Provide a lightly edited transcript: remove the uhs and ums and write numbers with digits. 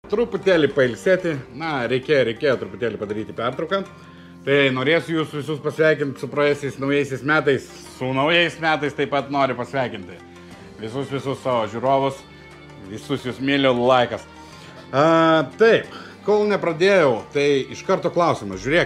truputėlį pailsėti. Na, reikėjo truputėlį padaryti pertrauką. Tai norėsiu jūs visus pasveikinti su praėjusiais naujaisiais metais. Su naujais metais taip pat noriu pasveikinti visus savo žiūrovus. Visus jūs myliu, laikas. Taip, kol nepradėjau, tai iš karto klausimas. Žiūrėk.